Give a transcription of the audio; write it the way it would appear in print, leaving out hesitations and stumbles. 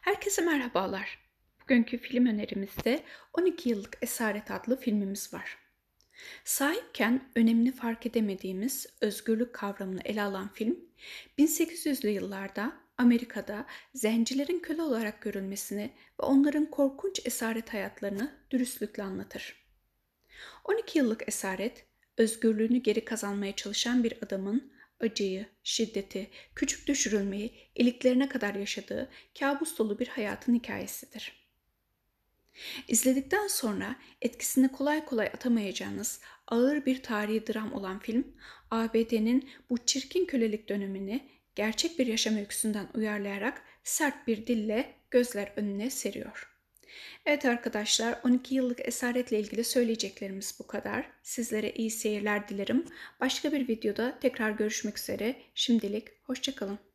Herkese merhabalar. Bugünkü film önerimizde 12 Yıllık Esaret adlı filmimiz var. Sahipken önemini fark edemediğimiz özgürlük kavramını ele alan film, 1800'lü yıllarda Amerika'da zencilerin köle olarak görülmesini ve onların korkunç esaret hayatlarını dürüstlükle anlatır. 12 yıllık esaret, özgürlüğünü geri kazanmaya çalışan bir adamın acıyı, şiddeti, küçük düşürülmeyi iliklerine kadar yaşadığı kabus dolu bir hayatın hikayesidir. İzledikten sonra etkisini kolay kolay atamayacağınız ağır bir tarihi dram olan film, ABD'nin bu çirkin kölelik dönemini gerçek bir yaşam öyküsünden uyarlayarak sert bir dille gözler önüne seriyor. Evet arkadaşlar, 12 yıllık esaretle ilgili söyleyeceklerimiz bu kadar. Sizlere iyi seyirler dilerim. Başka bir videoda tekrar görüşmek üzere. Şimdilik hoşça kalın.